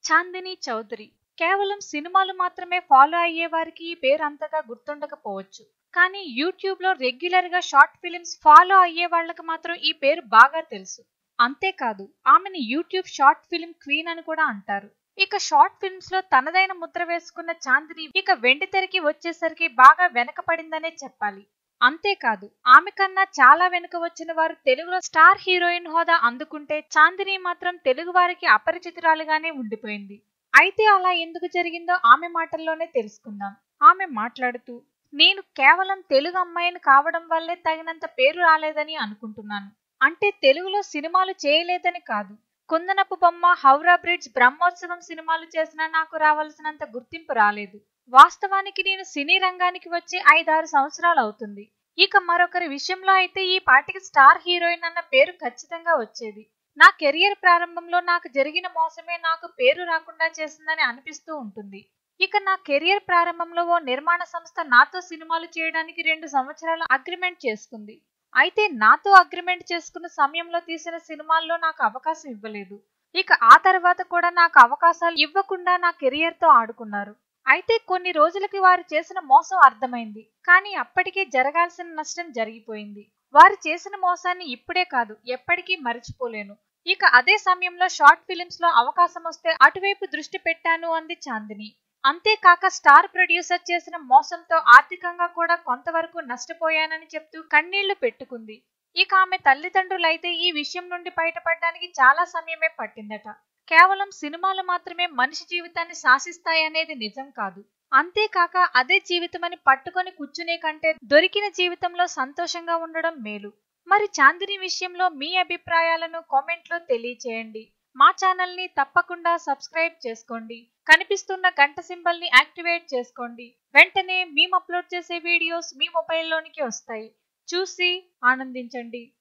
చాందిని చౌదరి కేవలం సినిమాలు మాత్రమే ఫాలో అయ్యే వారికి ఈ పేరు అంతగా గుర్తుండకపోవచ్చు. కానీ యూట్యూబ్ లో రెగ్యులర్ గా షార్ట్ ఫిలిమ్స్ ఫాలో అయ్యే వాళ్ళకి మాత్రం ఈ పేరు బాగా తెలుసు. అంతేకాదు ఆమెను యూట్యూబ్ షార్ట్ ఫిల్మ్ క్వీన్ అని కూడా అంటారు. ఇక షార్ట్ ఫిల్మ్స్ లో తనదైన ముద్ర వేసుకున్న చాందిని ఇక వెండితెరకి వచ్చేసరికి బాగా వెనకపడిందనే చెప్పాలి. అంతేకాదు ఆమె కన్నా చాలా వెనుక వచ్చిన వారు తెలుగులో స్టార్ హీరోయిన్ హోదా అందుకుంటే చాందిని మాత్రం తెలుగు వారికి అపరిచితురాలుగానే ఉండిపోయింది. అయితే అలా ఎందుకు జరిగిందో ఆమె మాటల్లోనే తెలుసుకుందాం. ఆమె మాట్లాడుతూ, నేను కేవలం తెలుగు అమ్మాయిని కావడం వల్లే తగినంత పేరు రాలేదని అనుకుంటున్నాను. అంటే తెలుగులో సినిమాలు చేయలేదని కాదు, కుందనపు బొమ్మ, హౌరా బ్రిడ్జ్, బ్రహ్మోత్సవం సినిమాలు చేసినా నాకు రావాల్సినంత గుర్తింపు రాలేదు. వాస్తవానికి నేను సినీ రంగానికి వచ్చి 5-6 సంవత్సరాలు అవుతుంది. ఇక మరొకరి విషయంలో అయితే ఈ పాటికి స్టార్ హీరోయిన్ అన్న పేరు ఖచ్చితంగా వచ్చేది. నా కెరియర్ ప్రారంభంలో నాకు జరిగిన మోసమే నాకు పేరు రాకుండా చేసిందని అనిపిస్తూ ఉంటుంది. ఇక నా కెరియర్ ప్రారంభంలో ఓ నిర్మాణ సంస్థ నాతో సినిమాలు చేయడానికి 2 సంవత్సరాలు అగ్రిమెంట్ చేసుకుంది. అయితే నాతో అగ్రిమెంట్ చేసుకున్న సమయంలో తీసిన సినిమాల్లో నాకు అవకాశం ఇవ్వలేదు. ఇక ఆ తర్వాత కూడా నాకు అవకాశాలు ఇవ్వకుండా నా కెరియర్ తో ఆడుకున్నారు. అయితే కొన్ని రోజులకి వారు చేసిన మోసం అర్థమైంది. కానీ అప్పటికే జరగాల్సిన నష్టం జరిగిపోయింది. వారు చేసిన మోసాన్ని ఇప్పుడే కాదు ఎప్పటికీ మర్చిపోలేను. ఇక అదే సమయంలో షార్ట్ ఫిలిమ్స్ లో అవకాశం వస్తే అటువైపు దృష్టి పెట్టాను అంది చాందిని. అంతేకాక స్టార్ ప్రొడ్యూసర్ చేసిన మోసంతో ఆర్థికంగా కూడా కొంతవరకు నష్టపోయానని చెప్తూ కన్నీళ్లు పెట్టుకుంది. ఇక ఆమె తల్లిదండ్రులైతే ఈ విషయం నుండి బయటపడడానికి చాలా సమయమే పట్టిందట. కేవలం సినిమాలు మాత్రమే మనిషి జీవితాన్ని శాసిస్తాయనేది నిజం కాదు. అంతేకాక అదే జీవితమని పట్టుకొని కూర్చునే కంటే దొరికిన జీవితంలో సంతోషంగా ఉండడం మేలు. మరి చాందిని విషయంలో మీ అభిప్రాయాలను కామెంట్ లో తెలియచేయండి. మా ఛానల్ ని తప్పకుండా సబ్స్క్రైబ్ చేసుకోండి. కనిపిస్తున్న గంట సింబల్ ని యాక్టివేట్ చేసుకోండి. వెంటనే మేము అప్లోడ్ చేసే వీడియోస్ మీ మొబైల్లోనికి వస్తాయి. చూసి ఆనందించండి.